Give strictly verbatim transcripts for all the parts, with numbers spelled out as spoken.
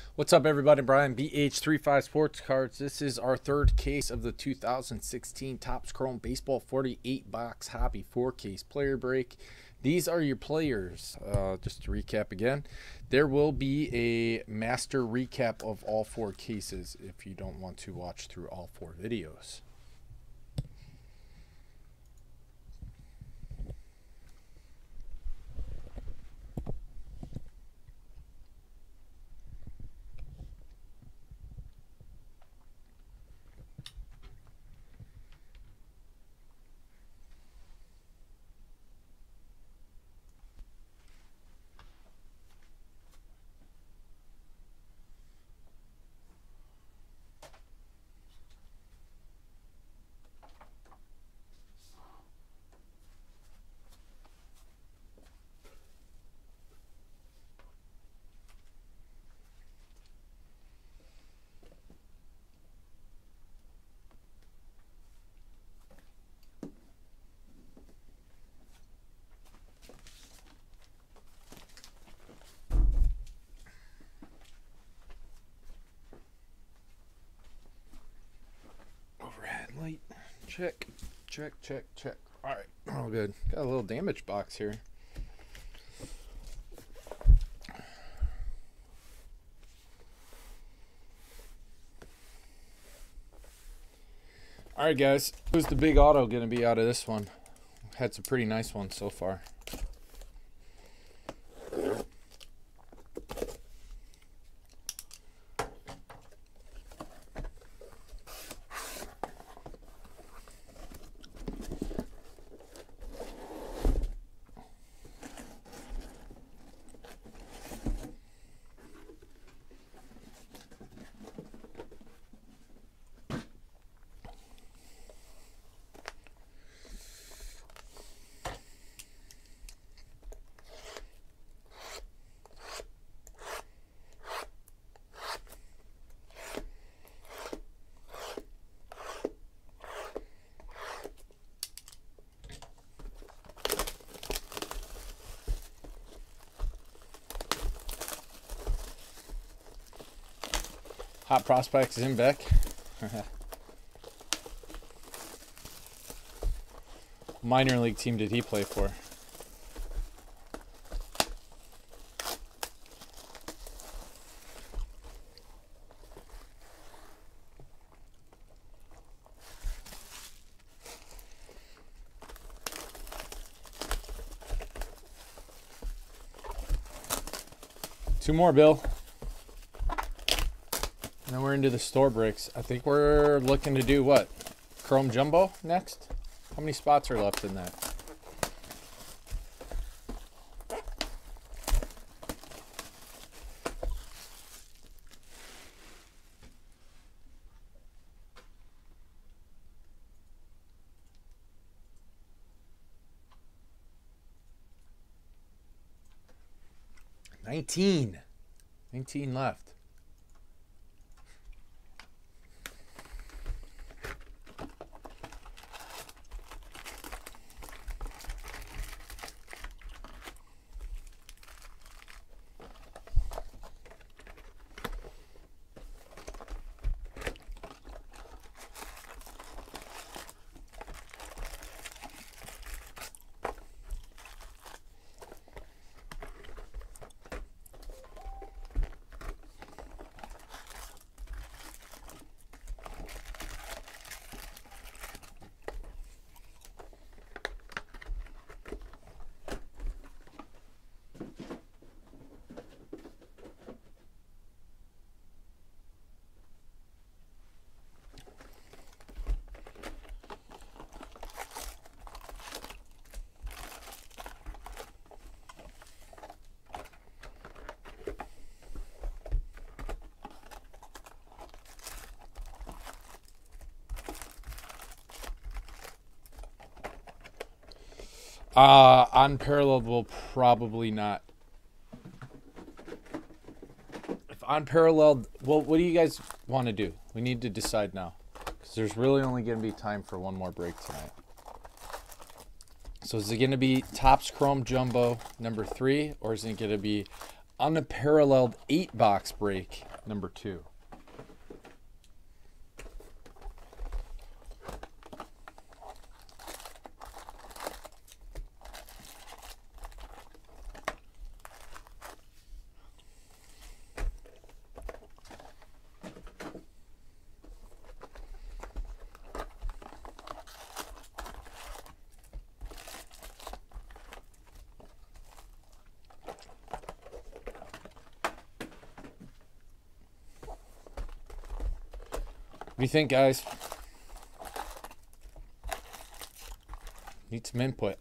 What's up, everybody? Brian, B H thirty-five Sports Cards. This is our third case of the two thousand sixteen Topps Chrome Baseball forty-eight box Hobby four case player break. These are your players. Uh, just to recap again, there will be a master recap of all four cases if you don't want to watch through all four videos. Overhead light, check, check, check, check. All right, all good. Got a little damage box here. All right, guys, who's the big auto going to be out of this one? Had some pretty nice ones so far. Hot Prospects is in Beck. Minor league team did he play for? Two more, Bill. And then we're into the store breaks. I think we're looking to do what? Chrome Jumbo next? How many spots are left in that? nineteen. nineteen left. Uh, unparalleled will probably not. If unparalleled, well, what do you guys want to do? We need to decide now. Because there's really only going to be time for one more break tonight. So is it going to be Topps Chrome Jumbo number three? Or is it going to be unparalleled eight box break number two. What do you think, guys? Need some input.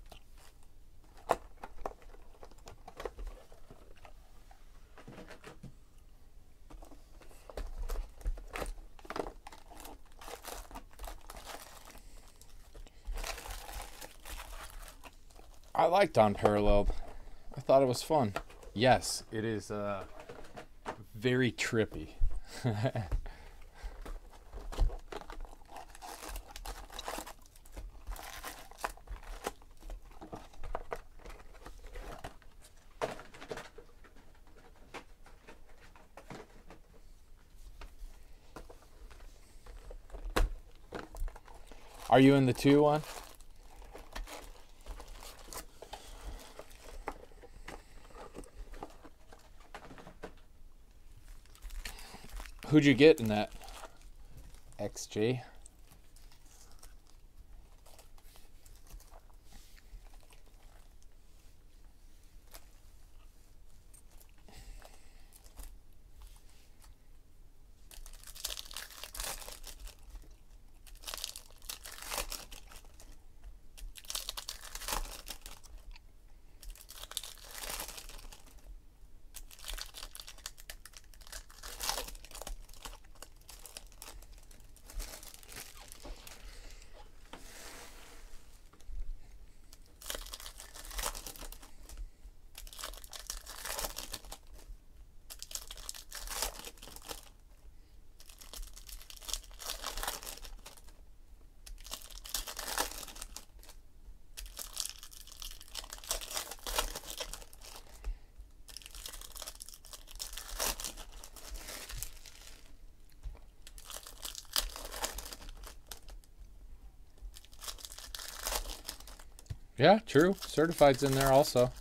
I liked Unparalleled. I thought it was fun. Yes, it is uh, very trippy. Are you in the two one? Who'd you get in that? X J? Yeah, true. Certified's in there also.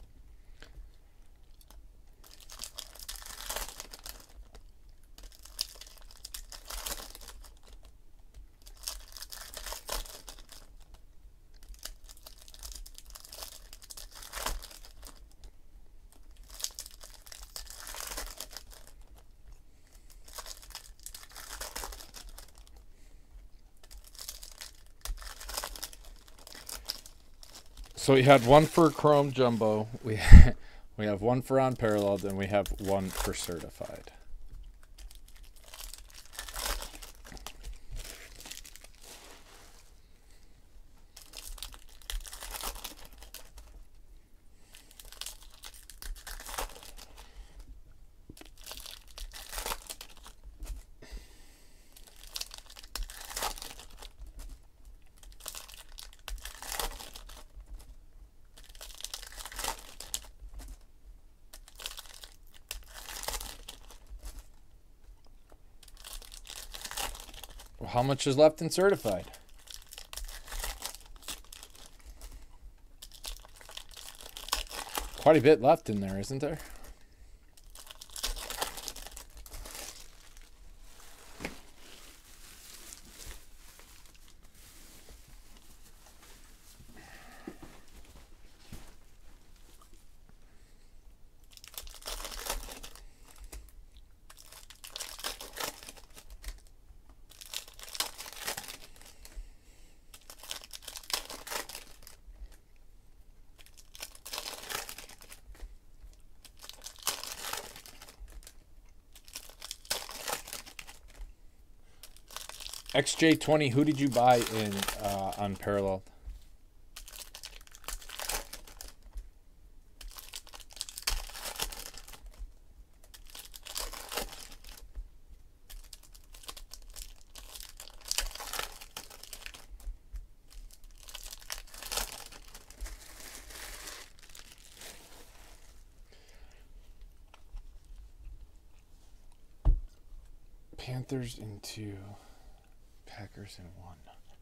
So we had one for Chrome Jumbo, we we have one for Unparalleled, and we have one for Certified. How much is left in Certified? Quite a bit left in there, isn't there? X J twenty, who did you buy in uh, Unparalleled? Panthers in two. Packers in one.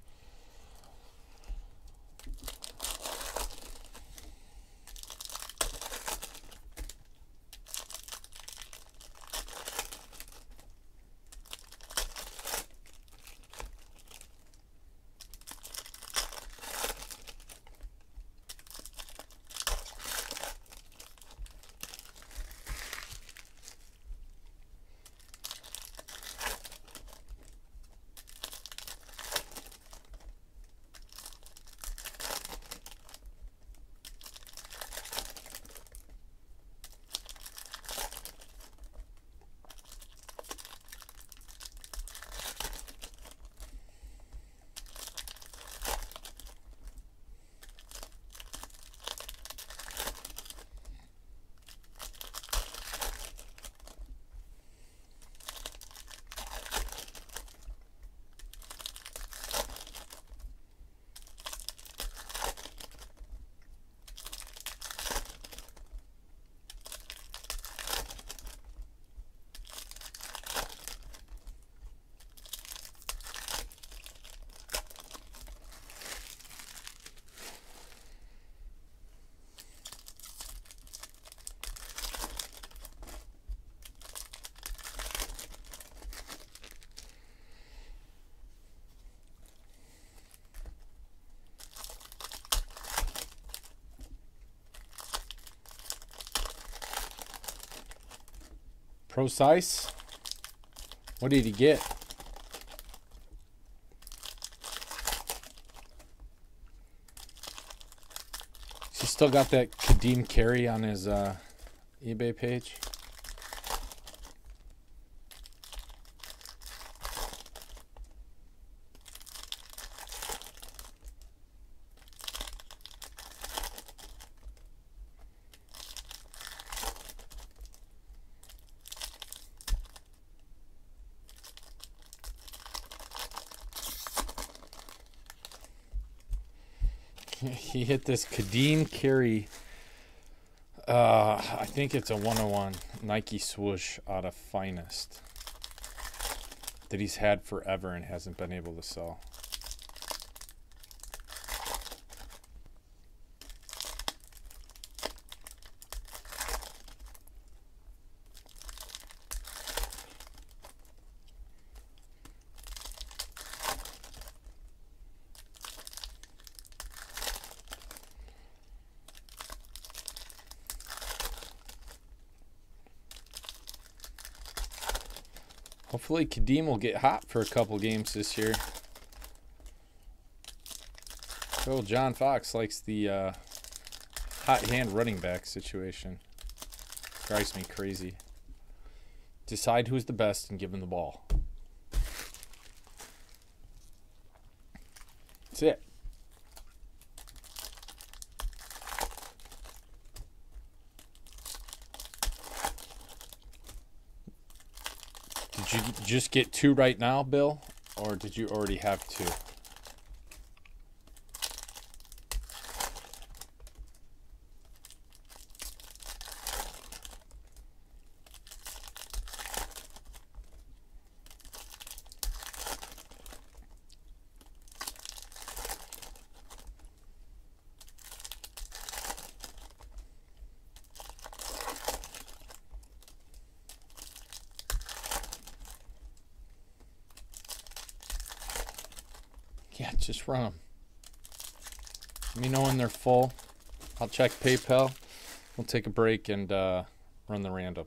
Precise. What did he get? He still got that Kadeem Carey on his uh, eBay page. He hit this Kadeem Carey. Uh, I think it's a one oh one Nike swoosh out of Finest that he's had forever and hasn't been able to sell. Hopefully Kadeem will get hot for a couple games this year. Oh, John Fox likes the uh, hot hand running back situation. Drives me crazy. Decide who's the best and give him the ball. That's it. Did you just get two right now, Bill? Or did you already have two? Yeah, just run them. Let me know when they're full. I'll check PayPal. We'll take a break and uh, run the random.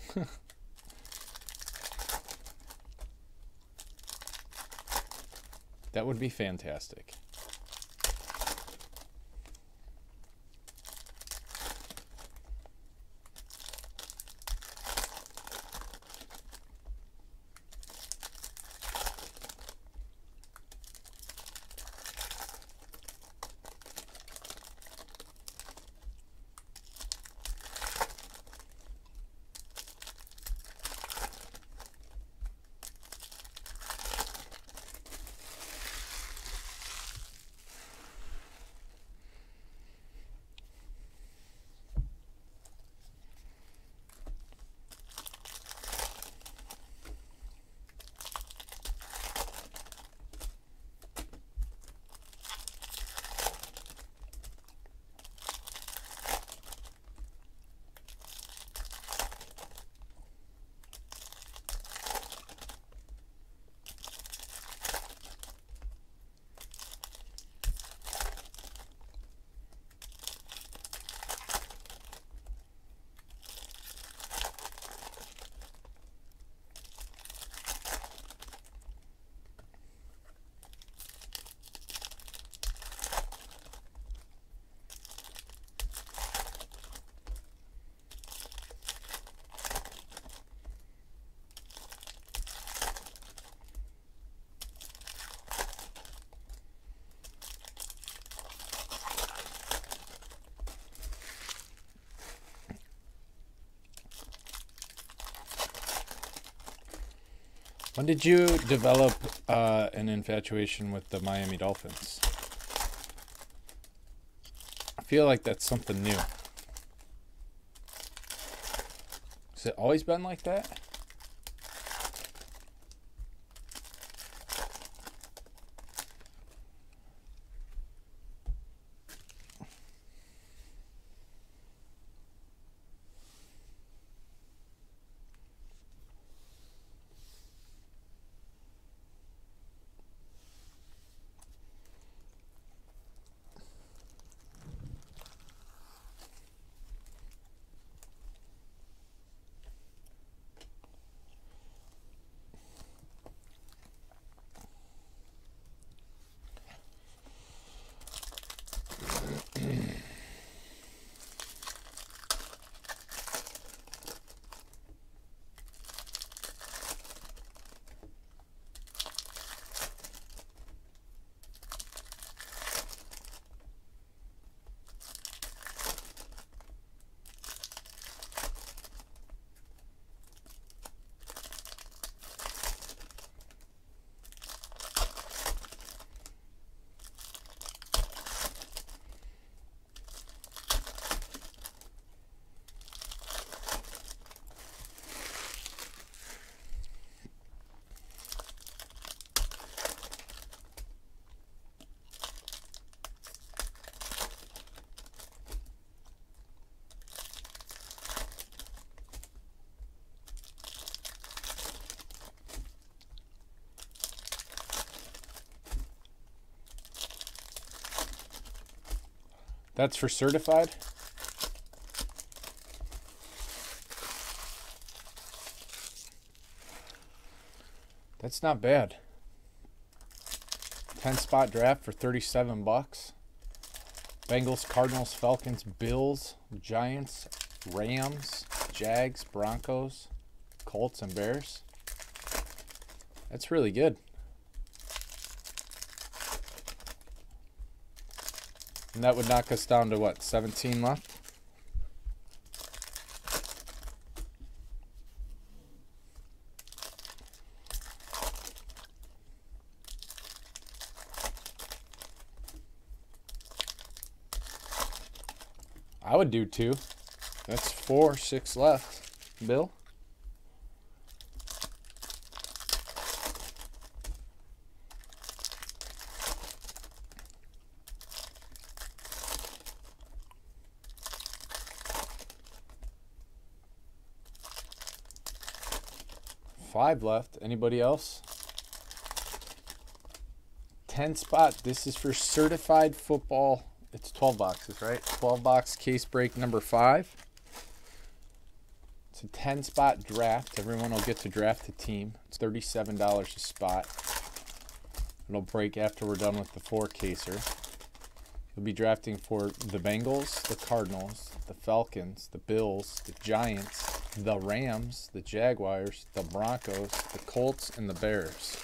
That would be fantastic. When did you develop uh, an infatuation with the Miami Dolphins? I feel like that's something new. Has it always been like that? That's for certified? That's not bad. ten spot draft for thirty-seven bucks. Bengals, Cardinals, Falcons, Bills, Giants, Rams, Jags, Broncos, Colts, and Bears. That's really good. And that would knock us down to what, seventeen left? I would do two. That's four, six left. Bill? Five left. Anybody else? ten spot. This is for certified football. It's twelve boxes, right? twelve box case break number five. It's a ten spot draft. Everyone will get to draft a team. It's thirty-seven dollars a spot. It'll break after we're done with the four caser. You'll be drafting for the Bengals, the Cardinals, the Falcons, the Bills, the Giants, the Rams, the Jaguars, the Broncos, the Colts, and the Bears.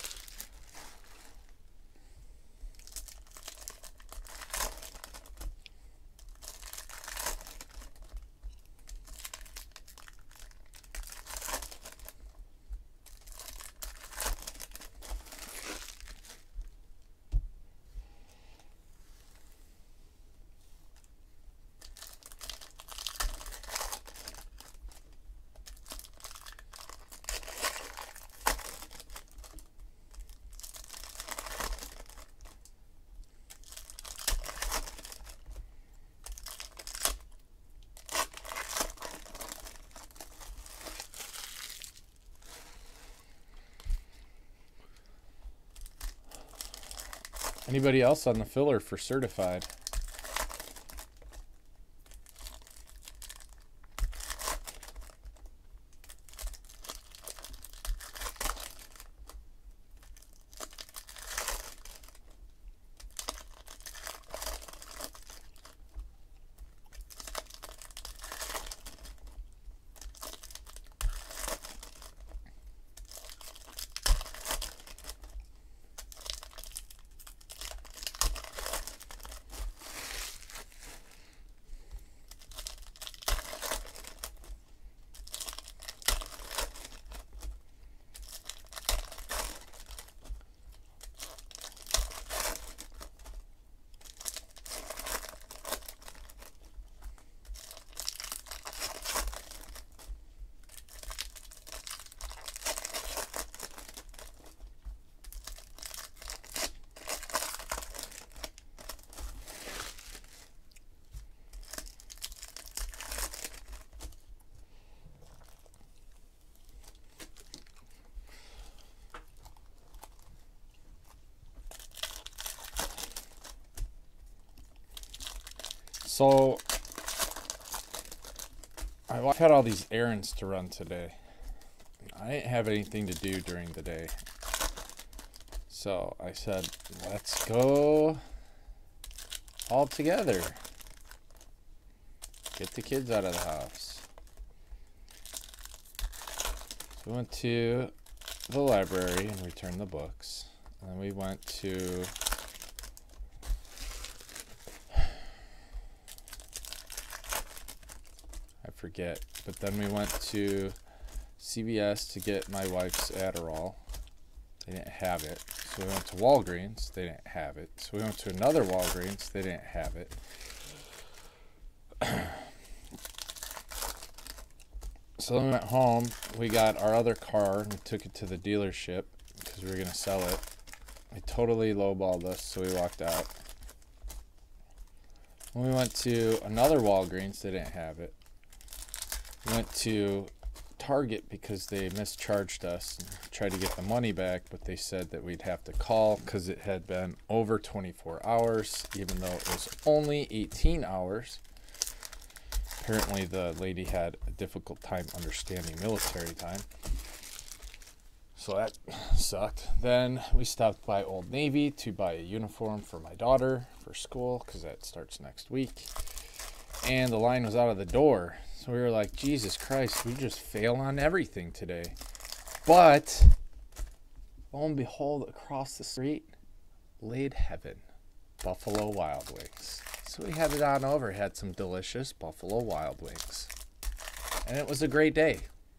Anybody else on the filler for certified? So I've had all these errands to run today. I didn't have anything to do during the day. So I said, let's go all together. Get the kids out of the house. So we went to the library and returned the books. And then we went to I forget, but then we went to C V S to get my wife's Adderall. They didn't have it. So we went to Walgreens. They didn't have it. So we went to another Walgreens. They didn't have it. So then we went home. We got our other car and we took it to the dealership because we were going to sell it. They totally lowballed us, so we walked out. When we went to another Walgreens, they didn't have it. We went to Target because they mischarged us and tried to get the money back, but they said that we'd have to call because it had been over twenty-four hours, even though it was only eighteen hours. Apparently the lady had a difficult time understanding military time, so that sucked. Then we stopped by Old Navy to buy a uniform for my daughter for school because that starts next week, and the line was out of the door. So we were like, Jesus Christ, we just fail on everything today. But, lo and behold, across the street, laid heaven, Buffalo Wild Wings. So we headed on over, had some delicious Buffalo Wild Wings. And it was a great day.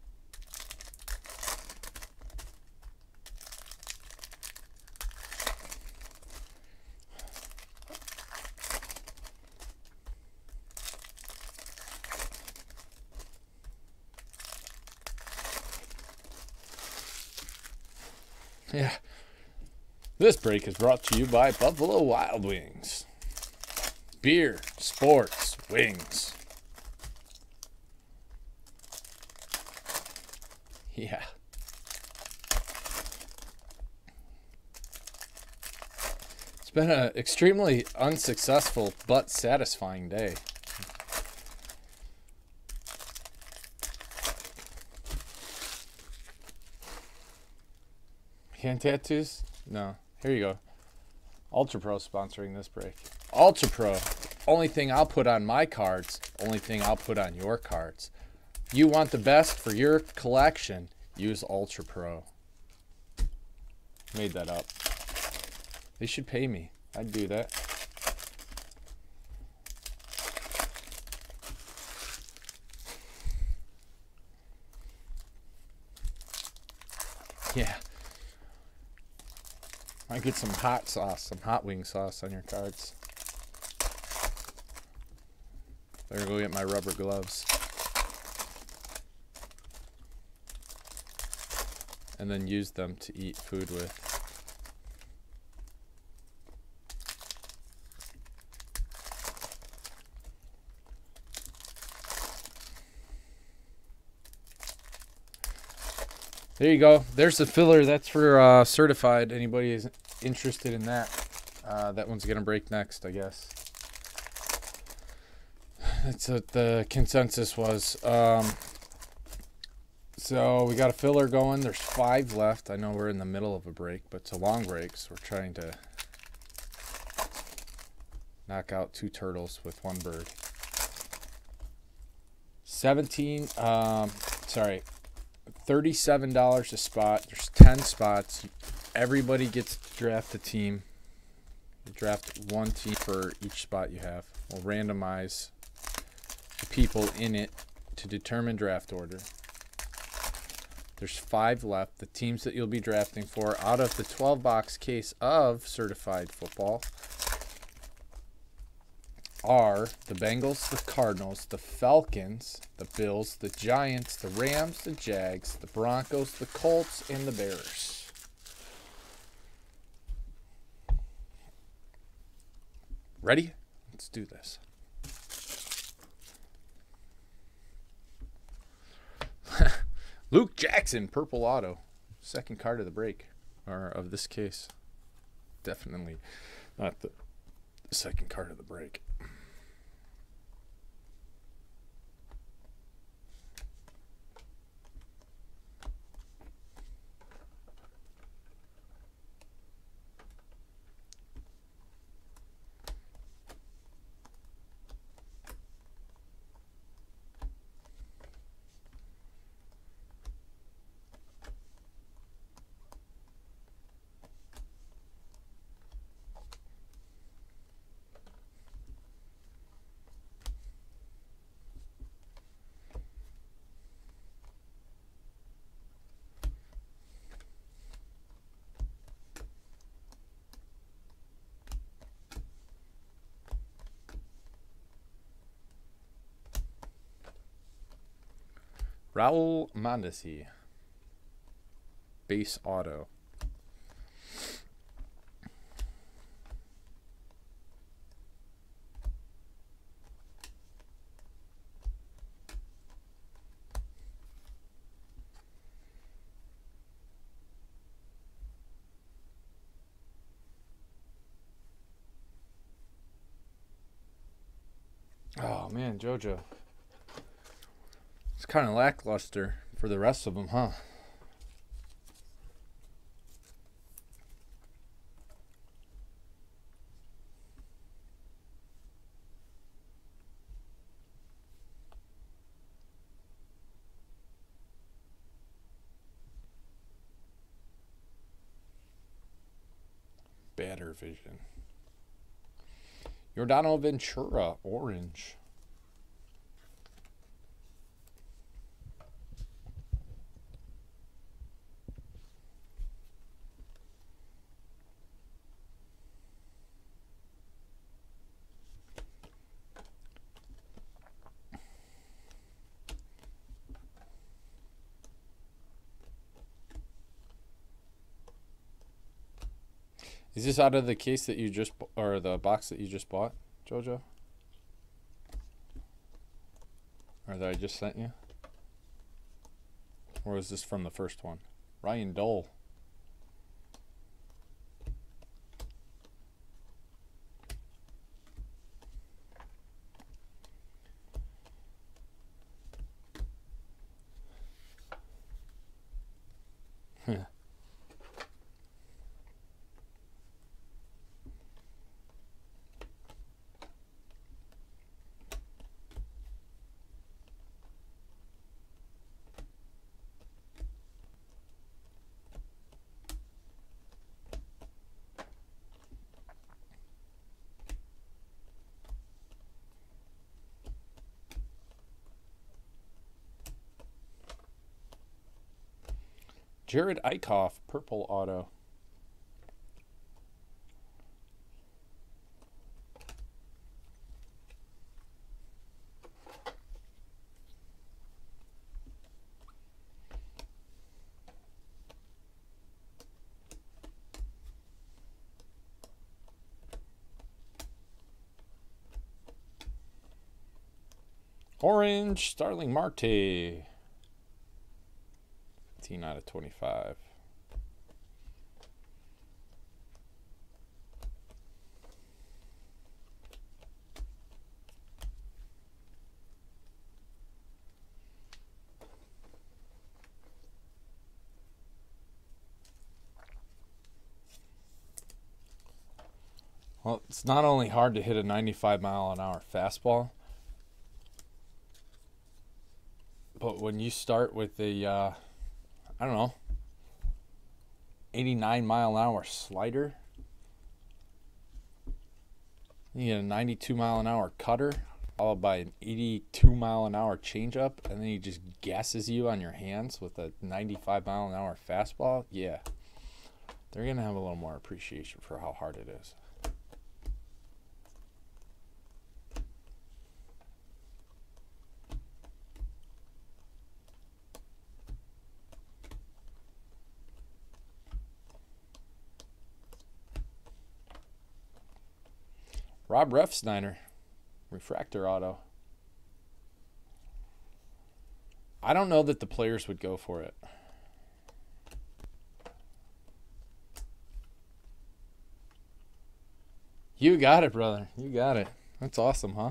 Yeah. This break is brought to you by Buffalo Wild Wings. Beer, sports, wings. Yeah. It's been an extremely unsuccessful but satisfying day. Hand tattoos? No. Here you go. Ultra Pro sponsoring this break. Ultra Pro. Only thing I'll put on my cards. Only thing I'll put on your cards. You want the best for your collection. Use Ultra Pro. Made that up. They should pay me. I'd do that. Yeah. I get some hot sauce, some hot wing sauce on your cards. Better go get my rubber gloves. And then use them to eat food with. There you go. There's the filler. That's for uh, certified. Anybody is interested in that. Uh, that one's going to break next, I guess. That's what the consensus was. Um, so we got a filler going. There's five left. I know we're in the middle of a break, but it's a long break, so we're trying to knock out two turtles with one bird. seventeen, um, sorry, thirty-seven dollars a spot. There's ten spots. Everybody gets to draft a team. You draft one team for each spot you have. We'll randomize the people in it to determine draft order. There's five left. The teams that you'll be drafting for out of the twelve box case of certified football are the Bengals, the Cardinals, the Falcons, the Bills, the Giants, the Rams, the Jags, the Broncos, the Colts, and the Bears. Ready? Let's do this. Luke Jackson, purple auto. Second card of the break, or of this case. Definitely not the second card of the break. Raul Mondesi. Base auto. Oh, man, JoJo. It's kind of lackluster for the rest of them, huh? Better vision. Yordano Ventura, orange. Is this out of the case that you just, or the box that you just bought, JoJo? Or that I just sent you? Or is this from the first one? Ryan Dole. Jared Eichhoff, purple auto. Orange, Starling Marte. fifteen out of twenty-five. Well, it's not only hard to hit a ninety-five mile an hour fastball, but when you start with a, uh, I don't know, eighty-nine mile an hour slider, you get a ninety-two mile an hour cutter, followed by an eighty-two mile an hour changeup, and then he just gasses you on your hands with a ninety-five mile an hour fastball. Yeah, they're going to have a little more appreciation for how hard it is. Rob Refsnyder, refractor auto. I don't know that the players would go for it. You got it, brother. You got it. That's awesome, huh?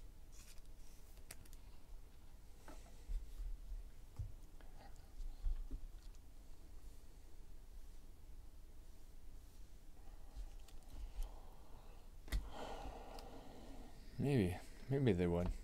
Maybe. Maybe they would.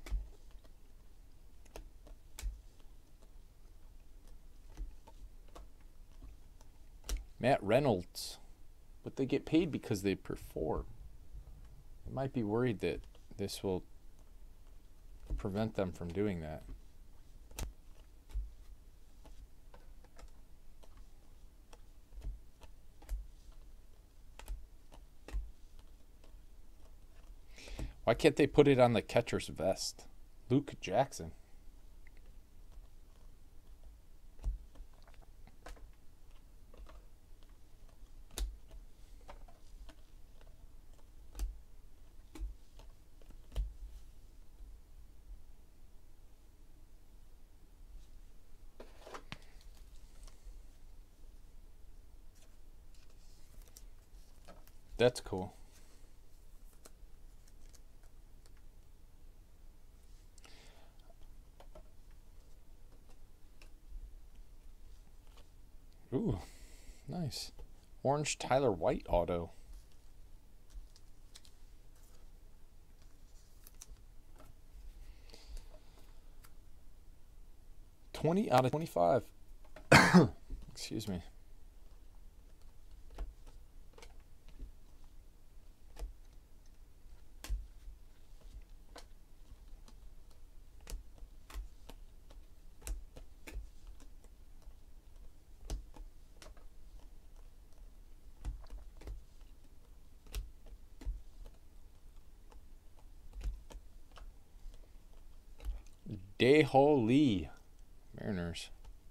Matt Reynolds. But they get paid because they perform. They might be worried that this will prevent them from doing that. Why can't they put it on the catcher's vest? Luke Jackson. That's cool. Ooh, nice. Orange Tyler White auto. twenty out of twenty-five. Excuse me. Dae-Ho Lee, Mariners.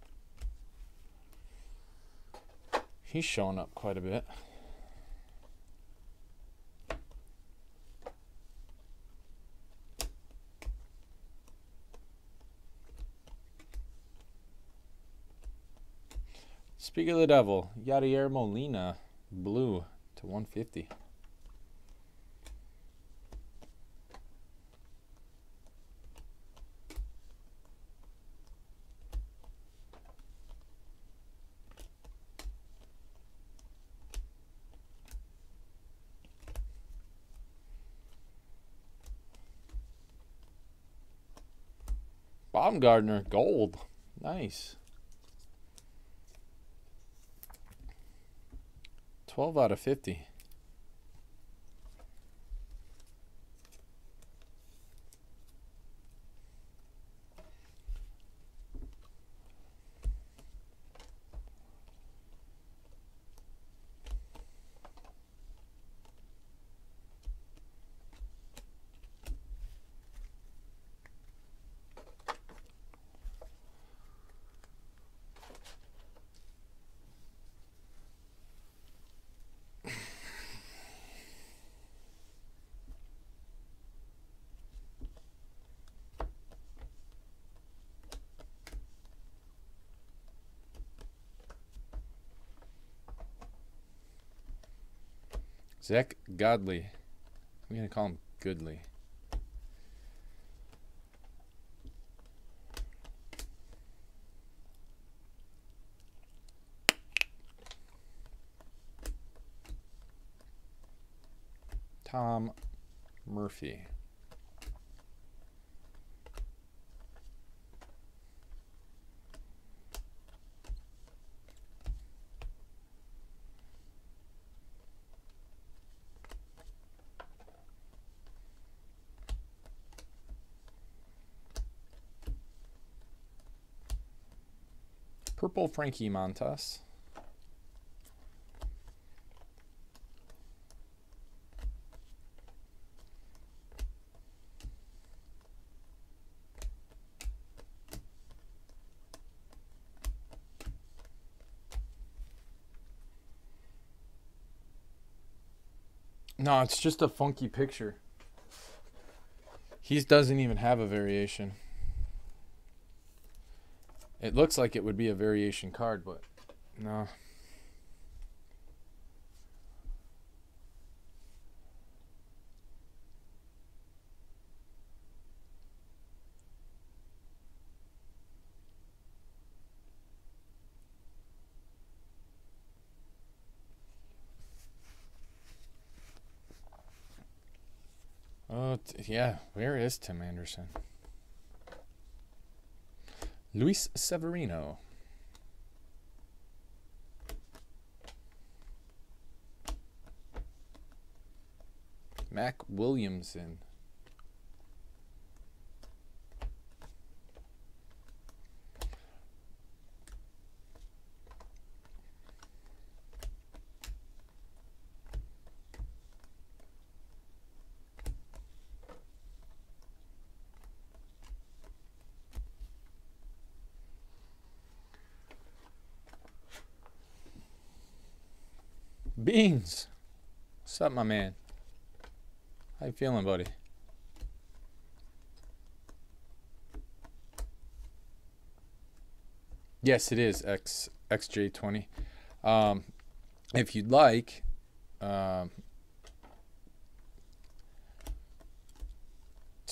He's showing up quite a bit. Speak of the devil, Yadier Molina, blue to one fifty. Baumgartner, gold. Nice. twelve out of fifty. Zach Godley. I'm going to call him Goodley. Tom Murphy. Purple Frankie Montas. No, it's just a funky picture. He doesn't even have a variation. It looks like it would be a variation card, but no. Oh, yeah. Where is Tim Anderson? Luis Severino. Mac Williamson. Beans. What's up, my man? How you feeling, buddy? Yes, it is X X J twenty. Um, if you'd like, um,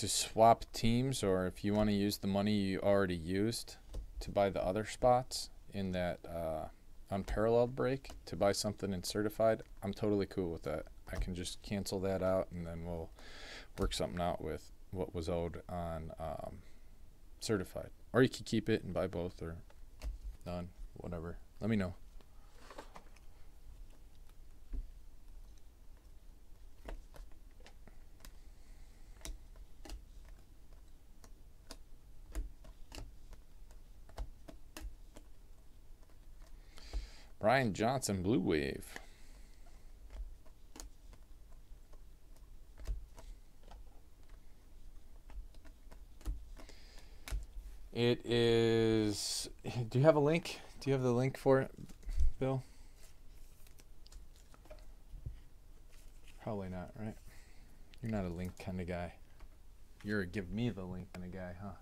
to swap teams, or if you want to use the money you already used to buy the other spots in that uh, unparalleled break to buy something in certified, I'm totally cool with that. I can just cancel that out, and then we'll work something out with what was owed on um, certified. Or you could keep it and buy both, or none, whatever. Let me know. Brian Johnson, Blue Wave. It is. Do you have a link? Do you have the link for it, Bill? Probably not, right? You're not a link kind of guy. You're a give me the link kind of guy, huh?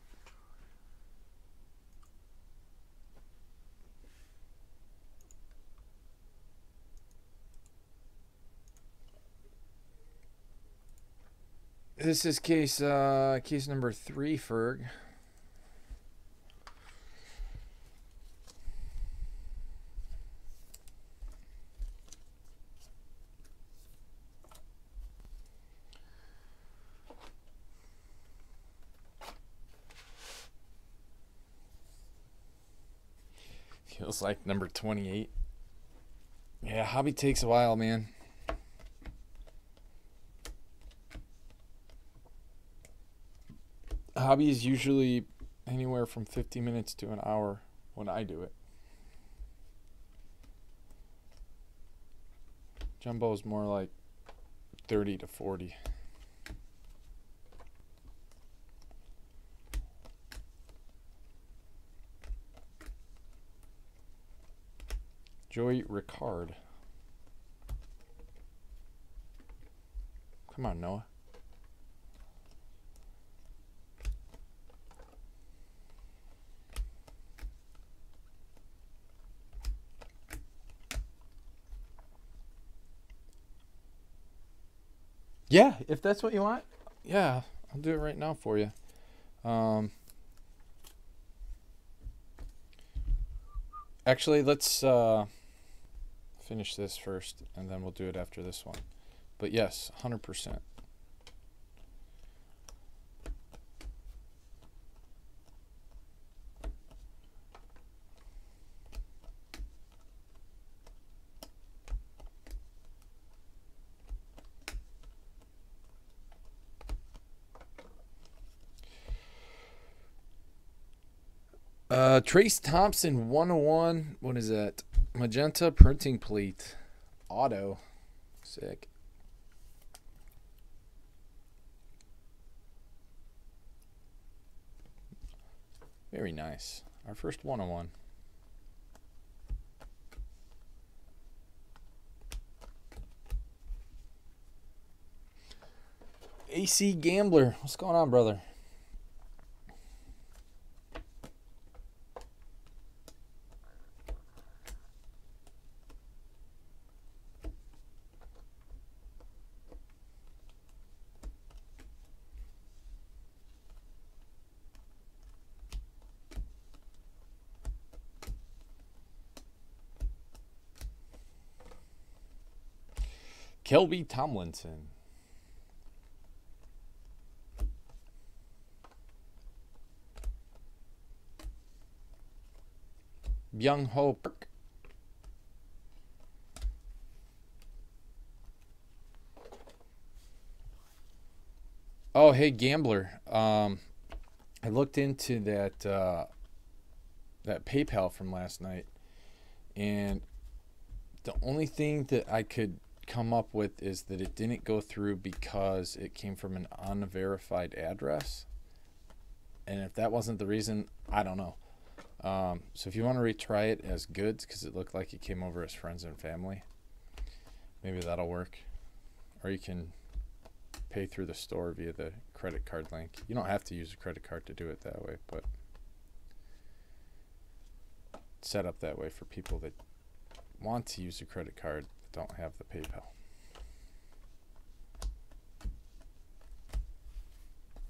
This is case uh, case number three, Ferg. Feels like number twenty-eight. Yeah, hobby takes a while, man. Hobby is usually anywhere from fifty minutes to an hour when I do it. Jumbo is more like thirty to forty. Joey Ricard. Come on, Noah. Yeah, if that's what you want. Yeah, I'll do it right now for you. Um, actually, let's uh, finish this first, and then we'll do it after this one. But yes, one hundred percent. Uh, Trace Thompson, one oh one. What is that? Magenta printing plate. Auto. Sick. Very nice. Our first one oh one. A C Gambler. What's going on, brother? Kelby Tomlinson. Young Ho Park. Oh, hey, Gambler. Um, I looked into that uh, that PayPal from last night, and the only thing that I could come up with is that it didn't go through because it came from an unverified address. And if that wasn't the reason, I don't know. Um, so if you want to retry it as goods, because it looked like it came over as friends and family, maybe that'll work. Or you can pay through the store via the credit card link. You don't have to use a credit card to do it that way, but it's set up that way for people that want to use a credit card that don't have the PayPal.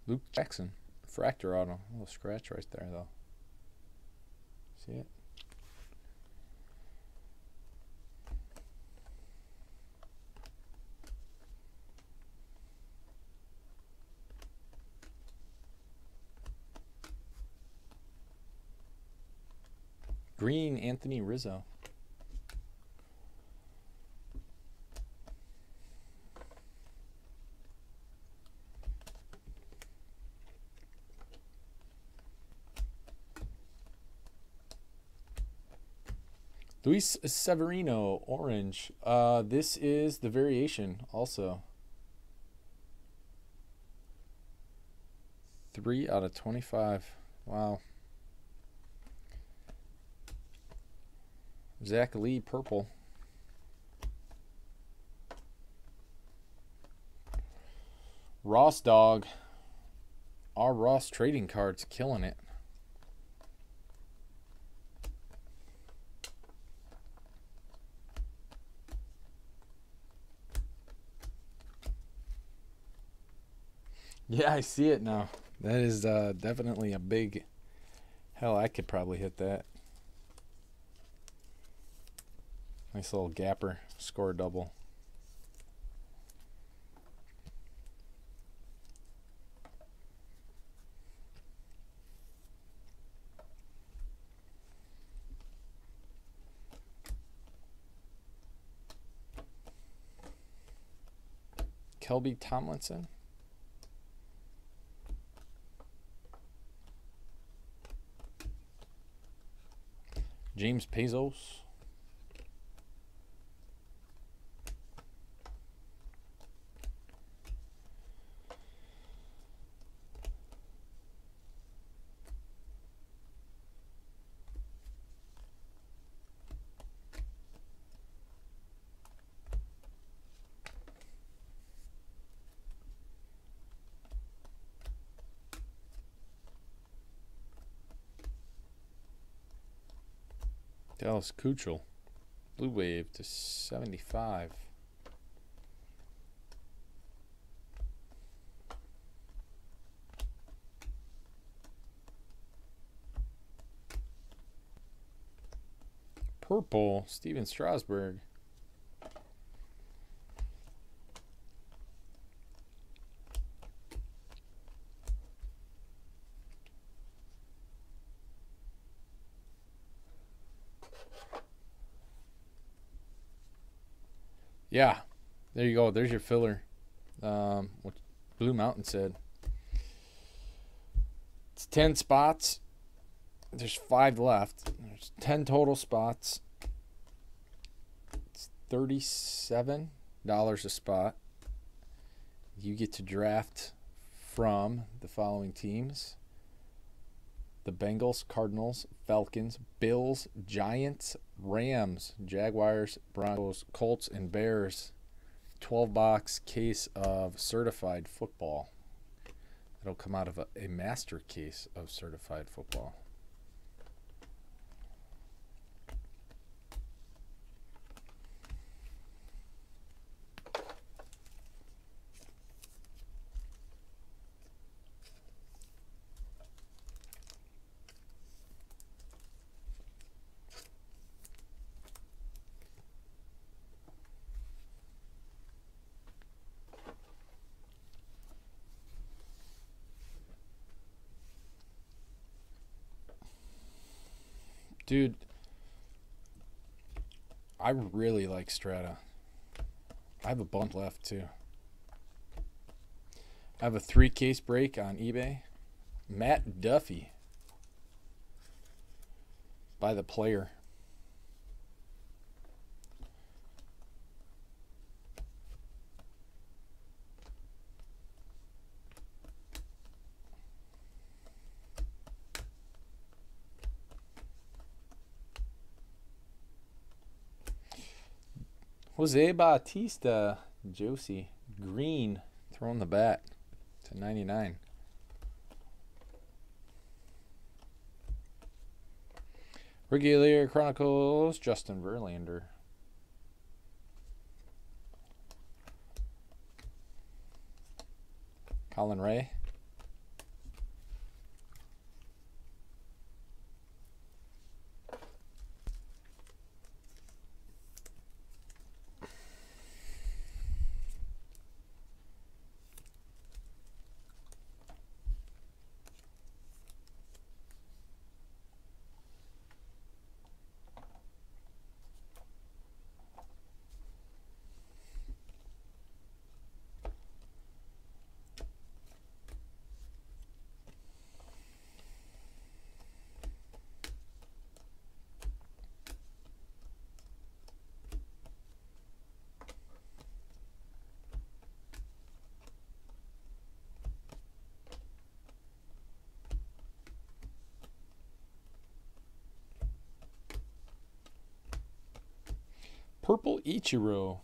Luke Jackson. Fractor auto. A little scratch right there, though. See it? Green, Anthony Rizzo. Luis Severino, orange. Uh, this is the variation also. three out of twenty-five. Wow. Zach Lee, purple. Ross Dog. Our Ross trading cards killing it. Yeah, I see it now. That is uh, definitely a big... Hell, I could probably hit that. Nice little gapper. Score double. Kelby Tomlinson. James Pezos. Dallas Keuchel. Blue Wave to seventy-five. Purple, Steven Strasburg. Yeah, there you go. There's your filler. Um, what Blue Mountain said. It's ten spots. There's five left. There's ten total spots. It's thirty-seven dollars a spot. You get to draft from the following teams: the Bengals, Cardinals, Falcons, Bills, Giants, Rams, Jaguars, Broncos, Colts, and Bears. twelve box case of certified football. It'll come out of a, a master case of certified football. Dude, I really like Strata. I have a bunch left too. I have a three case break on eBay. Matt Duffy by the player. Jose Bautista, Josie, green, throwing the bat to ninety-nine. Regular Chronicles, Justin Verlander. Colin Ray. Purple Ichiro.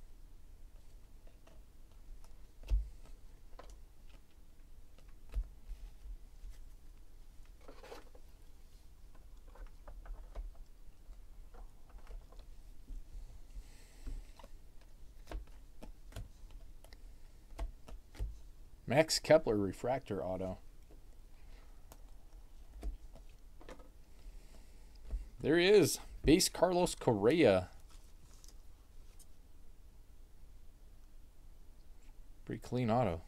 Max Kepler refractor auto. There he is. Base Carlos Correa. Pretty clean auto.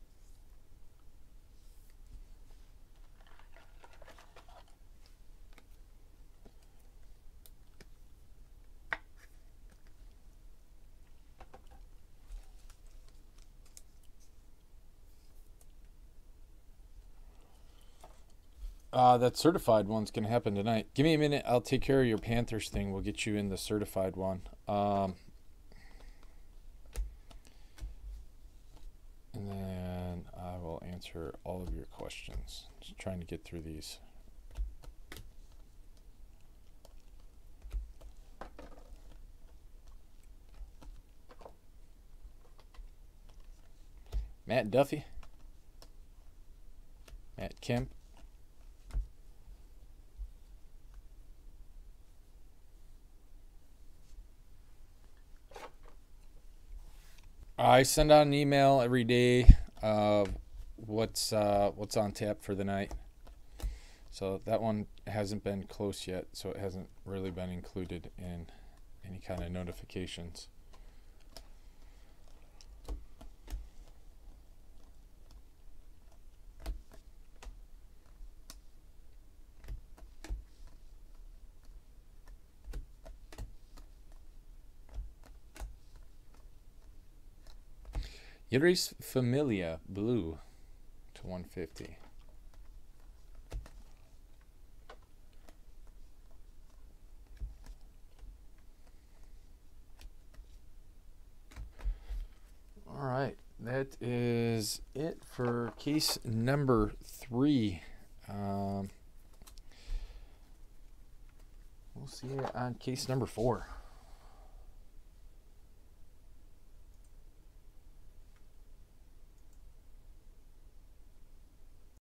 Uh, that certified one's going to happen tonight. Give me a minute. I'll take care of your Panthers thing. We'll get you in the certified one. Um, and then I will answer all of your questions. Just trying to get through these. Matt Duffy. Matt Kemp. I send out an email every day of what's uh, what's on tap for the night. So that one hasn't been close yet, so it hasn't really been included in any kind of notifications. Yuri's Familia blue to one fifty. All right, that is it for case number three. Um, we'll see you on case number four.